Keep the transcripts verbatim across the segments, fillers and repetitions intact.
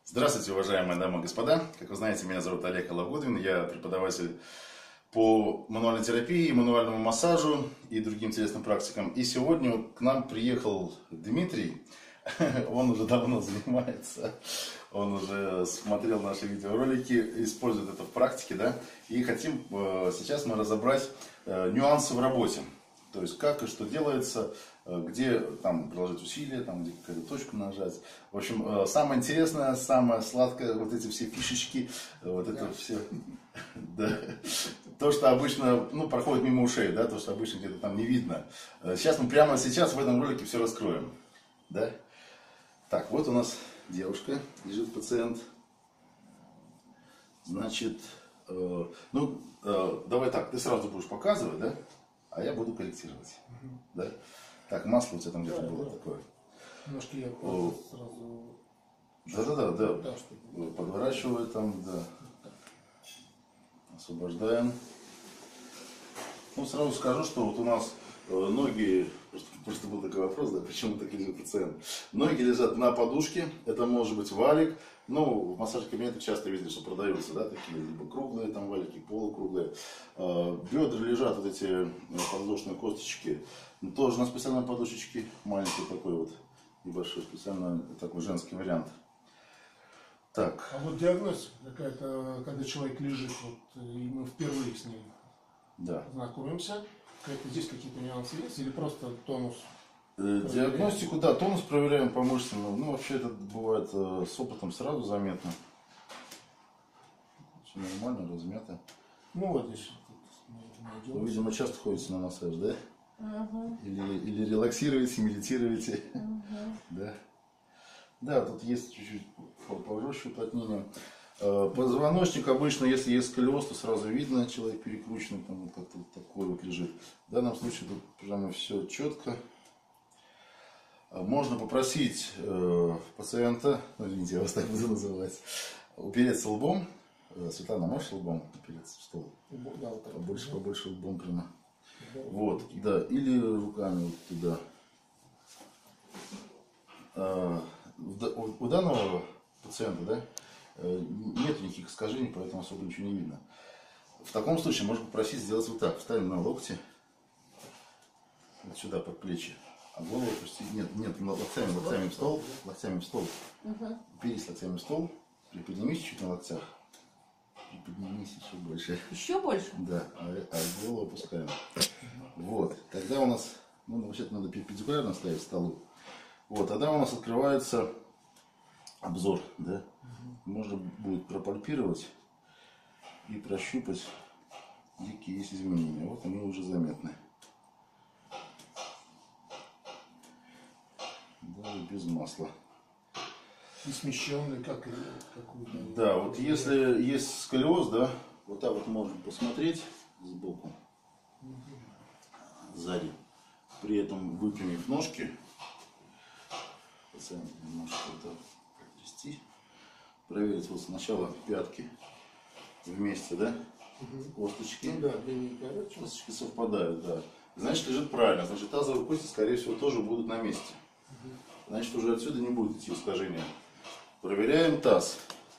Здравствуйте, уважаемые дамы и господа. Как вы знаете, меня зовут Олег Алагудвин. Я преподаватель по мануальной терапии, мануальному массажу и другим интересным практикам. И сегодня к нам приехал Дмитрий. Он уже давно занимается. Он уже смотрел наши видеоролики, использует это в практике, да? И хотим сейчас мы разобрать нюансы в работе. То есть как и что делается, где там приложить усилия, там где какую-то точку нажать. В общем, самое интересное, самое сладкое, вот эти все фишечки, вот это все, да, то, что обычно, ну, проходит мимо ушей, да, то, что обычно где-то там не видно. Сейчас мы прямо сейчас в этом ролике все раскроем, да. Так, вот у нас девушка, лежит пациент. Значит, э, ну, э, давай так, ты сразу будешь показывать, да? А я буду корректировать. Угу. Да? Так, масло у тебя там где-то да, было да. такое. Немножко я О. сразу... Да-да-да, да. да. Чтобы... Подворачиваю там, да. Освобождаем. Ну, сразу скажу, что вот у нас ноги, просто, просто был такой вопрос, да, почему так лежит пациент. Ноги лежат на подушке, это может быть валик. Ну, в массажных кабинетах часто видели, что продаются, да, такие либо круглые там валики, полукруглые. Бедра лежат, вот эти подвздошные косточки, тоже на специальной подушечке, маленький такой вот, небольшой, специально такой женский вариант. Так. А вот диагностика какая-то, когда человек лежит, вот, и мы впервые с ним да. знакомимся, здесь какие-то нюансы есть или просто тонус? Диагностику, да, тонус проверяем по мышцам. Ну, вообще это бывает э, с опытом сразу заметно. Все нормально, размято. Ну вот здесь. Вы, видимо, часто ходите на массаж, да? Угу. Или, или релаксируете, медитируете. Угу. Да. Да, тут есть чуть-чуть пожестче уплотнение. Э, позвоночник обычно, если есть сколиоз, то сразу видно, человек перекрученный, там вот как-то вот такой вот лежит. В данном случае тут прямо все четко. Можно попросить э, пациента, ну, извините, я вас так буду называть, упереться лбом. Светлана, можешь лбом упереться в стол? Да, вот побольше, побольше лбом прямо. Да, вот, да, или руками вот туда. А, у, у данного пациента, да, нет никаких искажений, поэтому особо ничего не видно. В таком случае можно попросить сделать вот так. Вставим на локти, вот сюда под плечи. А голову опустить, нет, нет, локтями, локтями в стол, локтями в стол. Угу. Уперись локтями в стол, приподнимись чуть на локтях. Приподнимись еще больше. Еще больше? Да, а, а голову опускаем. Вот, тогда у нас, ну, вообще-то надо перпендикулярно ставить к столу. Вот, тогда у нас открывается обзор, да. Угу. Можно будет пропальпировать и прощупать, какие есть изменения. Вот они уже заметны. Даже без масла. И смещенный, как какой-то. Да, вот если есть сколиоз, да, вот так вот можно посмотреть сбоку, сзади, при этом выпрямив ножки, пациент немножко вот так потрясти, проверить вот сначала пятки вместе, да, угу. Косточки, ну, да, длинненькая, косточки совпадают, да, значит лежит правильно, значит тазовые кости, скорее всего, тоже будут на месте. Значит, уже отсюда не будет идти искажения. Проверяем таз.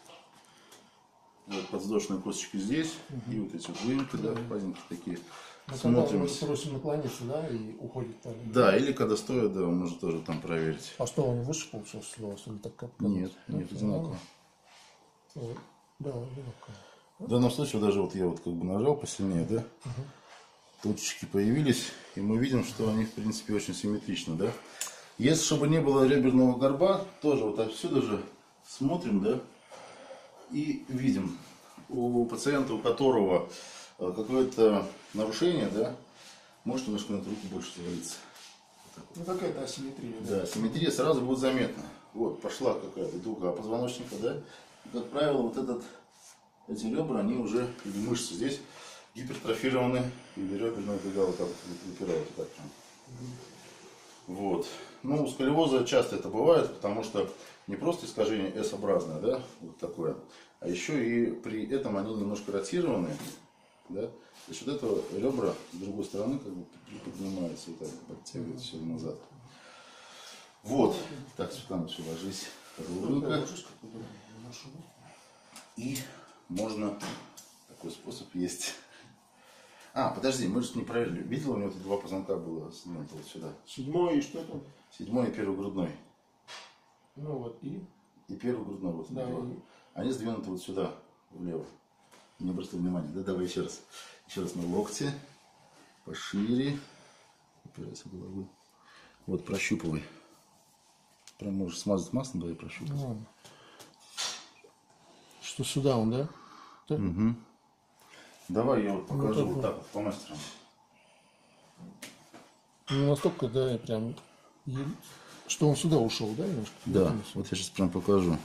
Вот подвздошные косточки здесь. Угу. И вот эти вот выемки, да, впадинки такие. Но смотрим. Мы просим наклониться, да, и уходит там. Да, или когда стоит, да, можно тоже там проверить. А что, он выше получился у вас? Или так как? Нет, нет, одинаково. Вот. Да, одинаково. В данном случае даже вот я вот как бы нажал посильнее, да? Угу. Точечки появились, и мы видим, что они в принципе очень симметричны, да? Если чтобы не было реберного горба, тоже вот отсюда же смотрим, да, и видим у пациента, у которого какое-то нарушение, да, может немножко на руку больше завалиться. Вот ну какая-то асимметрия. Да, да, симметрия сразу будет заметна. Вот пошла какая-то дуга позвоночника, да. И, как правило, вот этот, эти ребра, они уже, или мышцы здесь гипертрофированы, или реберная дуга вот так выпирает, вот так прям. Вот. Ну, у сколиоза часто это бывает, потому что не просто искажение S-образное, да, вот такое, а еще и при этом они немножко ротированы, да, за счет этого ребра с другой стороны как бы приподнимаются и так подтягиваются все назад. Вот. Так, Светлана, все, ложись. Ровненько. наношу. И можно, такой способ есть. А, подожди, мы же не проверили. Видел, у него тут два позвонка было сдвинуто вот сюда. Седьмой и что там? Седьмой и первый грудной. Ну вот и? И первый грудной. Вот Да, два. и... Они сдвинуты вот сюда, влево. Не обратил внимания. Да, давай еще раз. Еще раз на локте. Пошире. Опирайся головой. Вот, прощупывай. Прям можешь смазать маслом, давай прощупывай. Ну, что сюда он, да? Так? Угу. Давай я вот покажу Ну, вот так вот по мастерам. Ну, настолько, да, и прям... Что он сюда ушел, да, немножко? Да, вот я сейчас прям покажу.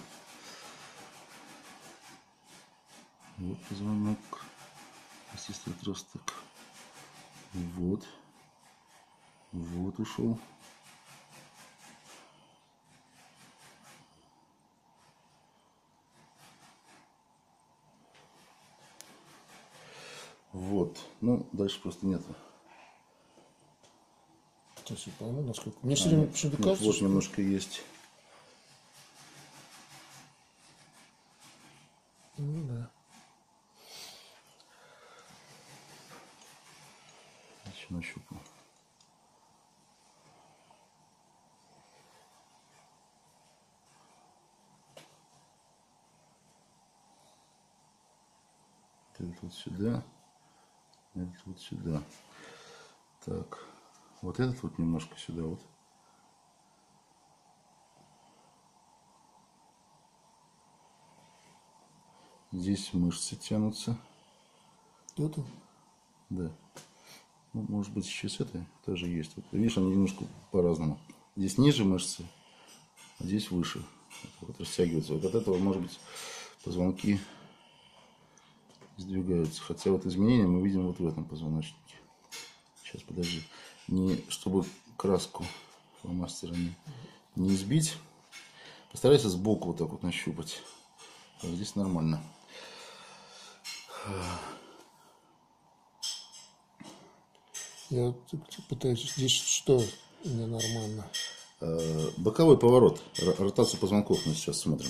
Вот позвонок. Остистый отросток. Вот. Вот ушел. Вот. Ну, дальше просто нету. Сейчас я пойму, насколько. Мне все А, время нет, почему-то нет, кажется, вот что... немножко есть. Ну да. Еще нащупал. Этот вот сюда. Этот вот сюда. Так. Вот этот вот немножко сюда вот. Здесь мышцы тянутся. Тут он? Да. Ну, может быть, еще с этой тоже есть. Вот, видишь, они немножко по-разному. Здесь ниже мышцы, а здесь выше. Это вот растягивается. Вот от этого, может быть, позвонки сдвигаются. Хотя вот изменения мы видим вот в этом позвоночнике. Сейчас, подожди. Не, чтобы краску фломастера не, не избить, постарайся сбоку вот так вот нащупать. Так, здесь нормально. Я вот пытаюсь... Здесь что ненормально? Боковой поворот, ротацию позвонков мы сейчас смотрим.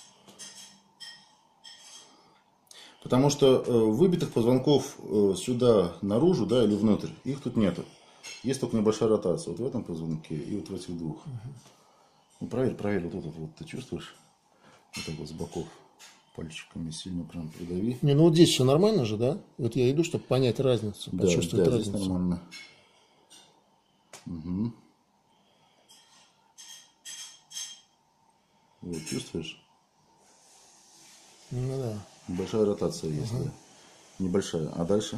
Потому что выбитых позвонков сюда наружу, да, или внутрь, их тут нету. Есть только небольшая ротация. Вот в этом позвонке и вот в этих двух. Угу. Ну, проверь, проверь, вот этот вот, ты чувствуешь? Вот так вот с боков. Пальчиками сильно прям придави. Не, ну вот здесь все нормально же, да? Вот я иду, чтобы понять разницу, да, почувствовать да, разницу. Здесь нормально. Угу. Вот, чувствуешь? Ну да. Большая ротация есть, угу. Да. Небольшая. А дальше?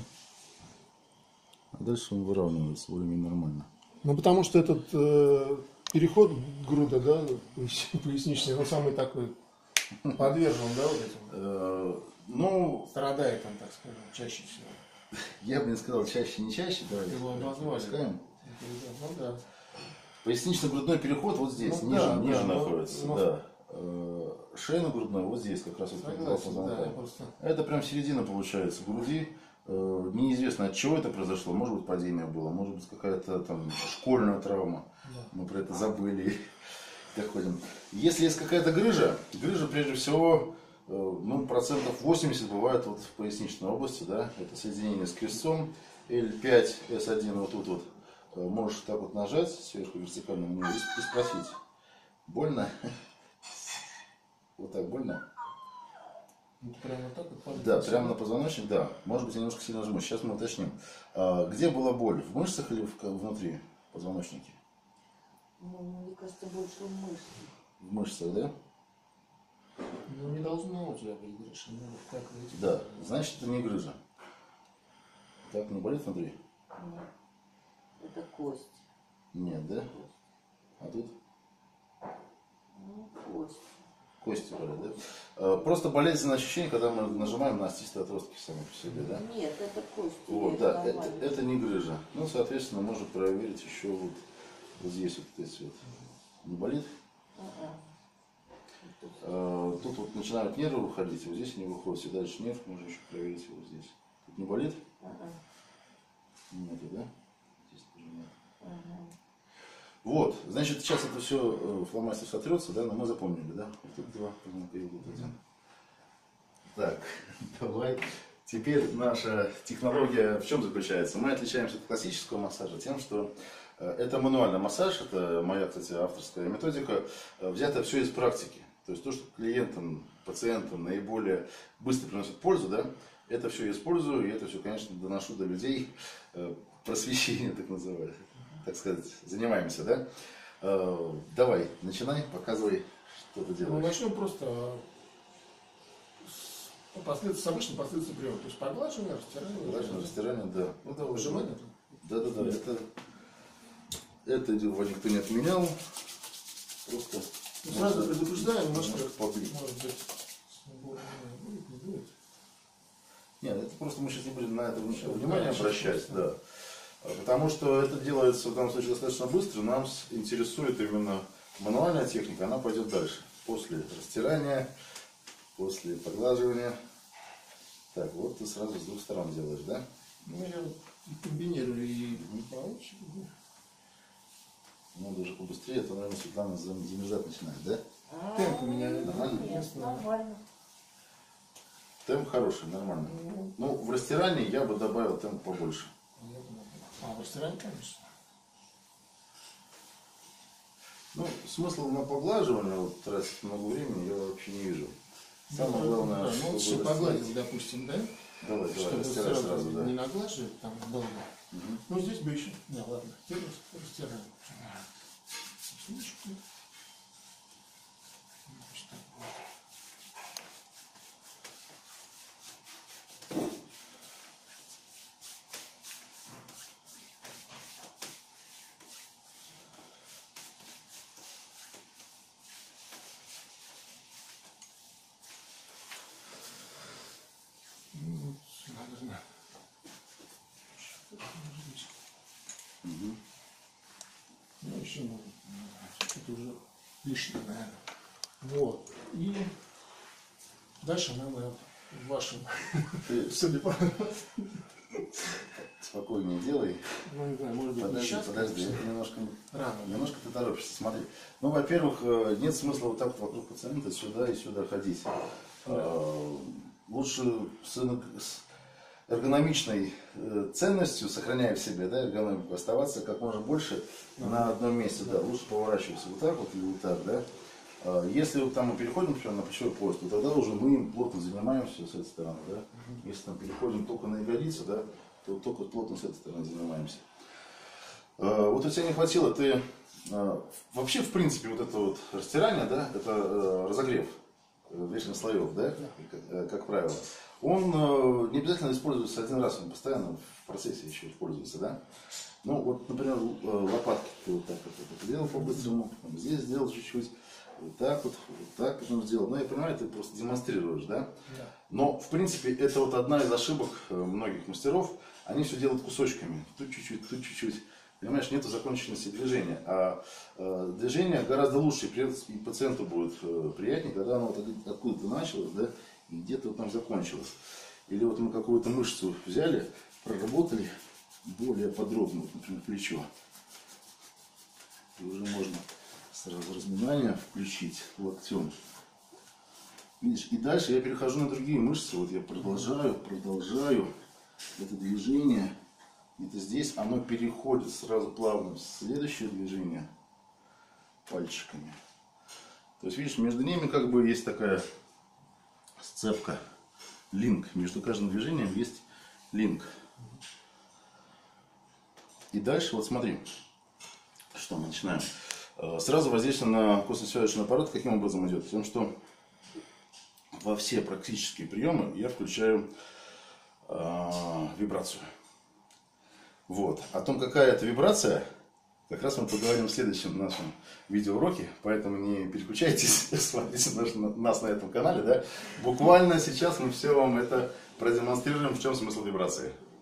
А дальше он выравнивается более-менее нормально. Ну, потому что этот э, переход груда, да, поясничный, он самый такой подвержен, да, вот этим? Ну, страдает он, так скажем, чаще всего. Я бы не сказал чаще, не чаще. Давай его обозвали. Ну да. Пояснично-грудной переход вот здесь, ну, ниже, да, ниже да, находится. Но... Да. Шейно-грудной вот здесь как раз вот да, просто... Это прям середина получается груди. Неизвестно, от чего это произошло. Может быть, падение было, может быть, какая-то там школьная травма. Да. Мы про это забыли. Доходим. Если есть какая-то грыжа, грыжа прежде всего, ну, процентов восемьдесят бывает вот в поясничной области, да, это соединение с крестцом, Л пять С один вот тут вот, можешь так вот нажать сверху вертикально на него и спросить, больно? Вот так больно? Прямо так вот? Да, прямо на позвоночник, да. Может быть, я немножко сильно жму. Сейчас мы уточним. А, где была боль? В мышцах или в, внутри позвоночника? Ну, мне кажется, больше в мышцах. В мышцах, да? Ну, не должно у тебя быть грыжа. Как да, значит, это не грыжа. Так, не болит внутри? Нет. Это кость. Нет, да? А тут? Ну, кость. Кости болят, да? Просто болезненное ощущение, когда мы нажимаем на остистые отростки сами по себе, да? Нет, это кости. Вот, да, это, это не грыжа. Ну, соответственно, можно проверить еще вот, вот здесь вот эти вот. Не болит? А, тут вот начинают нервы выходить, вот здесь они выходят, и дальше нерв, можно еще проверить его здесь. Тут не болит? А-а. Нету, да? Здесь тоже нет. Ага. Вот, значит, сейчас это все фломастер сотрется, да, но мы запомнили, да? Вот тут два, и вот один. Так, давай. Теперь наша технология в чем заключается? Мы отличаемся от классического массажа тем, что это мануальный массаж, это моя, кстати, авторская методика, взято все из практики. То есть то, что клиентам, пациентам наиболее быстро приносит пользу, да, это все я использую, и это все, конечно, доношу до людей, просвещение, так называемое, так сказать, занимаемся, да. Давай, начинай, показывай, что ты делаешь. Ну, начнем просто с обычной последствия приема. То есть поглаживание, растирание. Поглаживание, растирание, да. Ну, да, выжимание. Да, да, да. Это, это его никто не отменял. Просто. Ну, сразу предупреждаю, немножко поближе. Может быть, не будет. Нет, это просто мы сейчас не будем на это внимание обращать, да. Потому что это делается в данном случае достаточно быстро. Нам интересует именно мануальная техника, она пойдет дальше. После растирания, после поглаживания. Так, вот ты сразу с двух сторон делаешь, да? Ну, я комбинирую и получше. Надо уже побыстрее, а то, наверное, Светлана замерзать начинает, да? Темп у меня нормально. Нормально. Темп хороший, нормально. Ну, в растирании я бы добавил темп побольше. А, в ресторане, конечно. Ну, смысла на поглаживание, вот, тратить много времени, я вообще не вижу. Самое главное, да, чтобы... Ну, вот что погладил, допустим, да? Давай, давай, Чтобы растирай сразу, сразу, да. не наглаживать, там, долго. Угу. Ну, здесь бы еще. Не, ладно, теперь растираем. Угу. Ну, еще можно. Это уже лишнее, наверное. Вот. И дальше, наверное, в вашем... Судя по... Спокойнее делай. Ну, не знаю, может быть, Подожди, не сейчас, подожди, это немножко, рано. немножко ты торопишься, смотри. Ну, во-первых, нет смысла вот так вот вокруг пациента сюда и сюда ходить. Да. Лучше с эргономичной ценностью, сохраняя в себе, да, эргономику, оставаться как можно больше да. на одном месте. Да. Да. Лучше поворачиваться вот так вот или вот так, да. Если вот там мы переходим, например, на плечевой пояс, то тогда уже мы им плотно занимаемся с этой стороны, да. Угу. Если там переходим только на ягодицу, да, то только плотно с этой стороны занимаемся. Вот у тебя не хватило, ты вообще, в принципе, вот это вот растирание, да, это разогрев верхних слоев, да, как, как правило. Он не обязательно используется один раз, он постоянно в процессе еще используется, да. Ну, вот, например, лопатки ты вот так вот это делал по-быстрому, здесь сделал чуть-чуть, вот так вот, вот так потом сделал. Ну, я понимаю, ты просто демонстрируешь, да. Но, в принципе, это вот одна из ошибок многих мастеров. Они все делают кусочками, тут чуть-чуть, тут чуть-чуть. Понимаешь, нету законченности движения. А э, движение гораздо лучше, и пациенту будет э, приятнее, когда оно вот откуда-то началось, да, и где-то вот там закончилось. Или вот мы какую-то мышцу взяли, проработали более подробно, вот, например, плечо. И уже можно сразу разминание включить локтем. Видишь, и дальше я перехожу на другие мышцы. Вот я продолжаю, продолжаю это движение. Это здесь оно переходит сразу плавно в следующее движение пальчиками. То есть, видишь, между ними как бы есть такая сцепка, линк. Между каждым движением есть линк. И дальше, вот смотри, что мы начинаем. Сразу воздействие на костно-связочный аппарат каким образом идет? Тем, что во все практические приемы я включаю э, вибрацию. Вот. О том, какая это вибрация, как раз мы поговорим в следующем нашем видеоуроке, поэтому не переключайтесь, смотрите наш, нас на этом канале, да. Буквально сейчас мы все вам это продемонстрируем, в чем смысл вибрации.